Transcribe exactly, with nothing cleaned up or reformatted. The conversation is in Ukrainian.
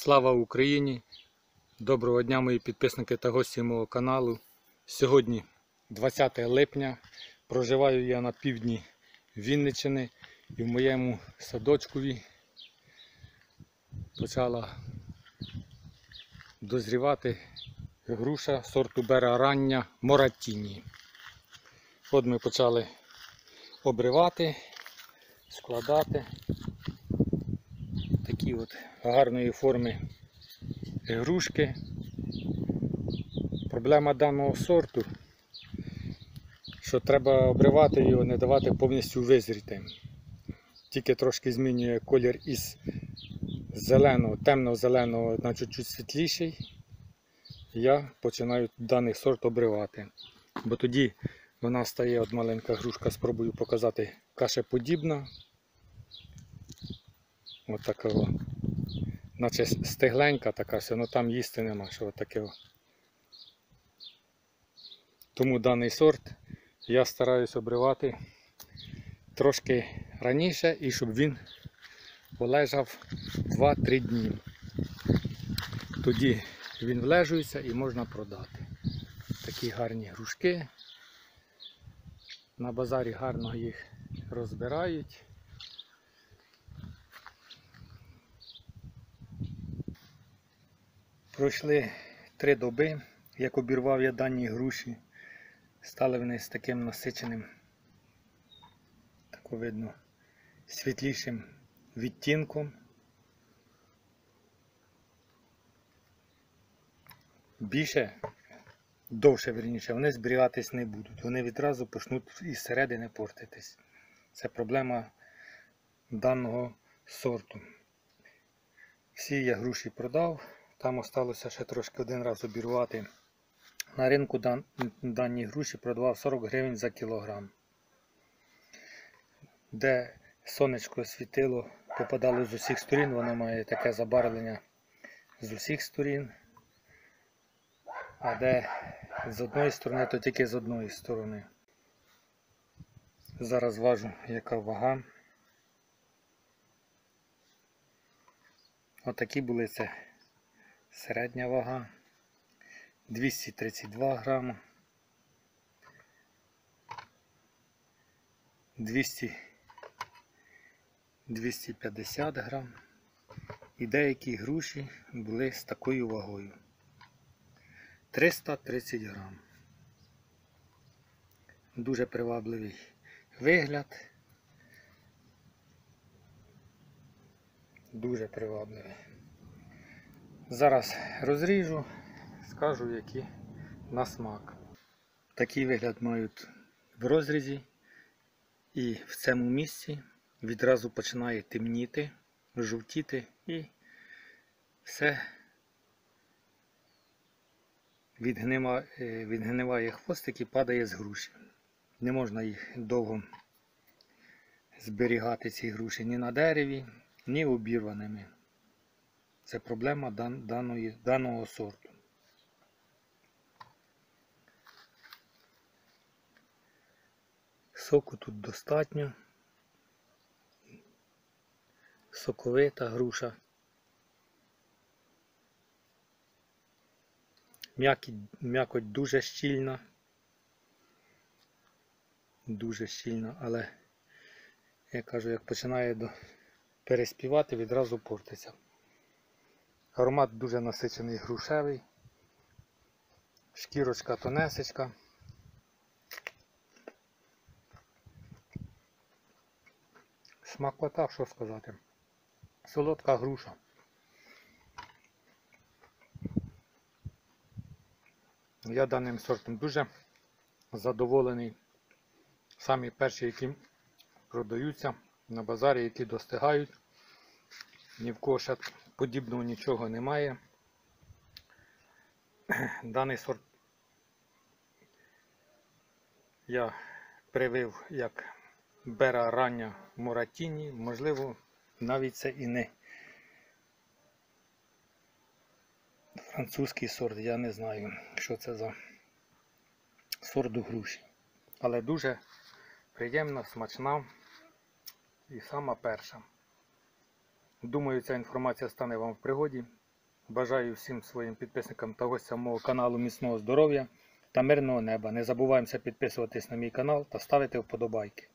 Слава Україні! Доброго дня, мої підписники та гості мого каналу. Сьогодні двадцяте липня. Проживаю я на півдні Вінниччини і в моєму садочкові почала дозрівати груша сорту Бера рання Моратіні. От ми почали обривати, складати. Такі от гарної форми грушки. Проблема даного сорту, що треба обривати його, не давати повністю визріти. Тільки трошки змінює колір із зеленого, темно-зеленого на чуть-чуть світліший. Я починаю даний сорт обривати. Бо тоді вона стає, от маленька грушка, спробую показати, кашеподібна. Ось така, наче стегленька така, все, але там їсти нема, що от таке. Тому даний сорт я стараюсь обривати трошки раніше і щоб він полежав два-три дні. Тоді він влежується і можна продати. Такі гарні грушки. На базарі гарно їх розбирають. Пройшли три доби, як обірвав я дані груші. Стали вони з таким насиченим, тако видно, світлішим відтінком. Більше, довше верніше, вони зберігатись не будуть. Вони відразу почнуть із середини портитись. Це проблема даного сорту. Всі я груші продав. Там осталося ще трошки один раз обірвати. На ринку дан, дані груші продавав сорок гривень за кілограм. Де сонечко світило, попадало з усіх сторін, воно має таке забарвлення з усіх сторін. А де з одної сторони, то тільки з одної сторони. Зараз важу, яка вага. Отакі були це. Середня вага двісті тридцять два грама, двісті двісті п'ятдесят грам і деякі груші були з такою вагою триста тридцять грам. Дуже привабливий вигляд, дуже привабливий. Зараз розріжу, скажу, які на смак. Такий вигляд мають в розрізі і в цьому місці відразу починає темніти, жовтіти і все відгниває, відгниває хвостик і падає з груші. Не можна їх довго зберігати, ці груші, ні на дереві, ні обірваними. Це проблема дан, даної, даного сорту. Соку тут достатньо. Соковита груша. М'якоть дуже щільна. Дуже щільна, але, я кажу, як починає до... переспівати, відразу портиться. Аромат дуже насичений грушевий, шкірочка тонесечка. Смакота, що сказати. Солодка груша. Я даним сортом дуже задоволений. Самі перші, які продаються на базарі, які достигають. Ні в кого ще подібного нічого немає. Даний сорт я привив як Бера рання Моратіні. Можливо, навіть це і не французький сорт. Я не знаю, що це за сорт груші. Але дуже приємна, смачна і сама перша. Думаю, ця інформація стане вам в пригоді. Бажаю всім своїм підписникам та гостям мого каналу міцного здоров'я та мирного неба. Не забуваємося підписуватись на мій канал та ставити вподобайки.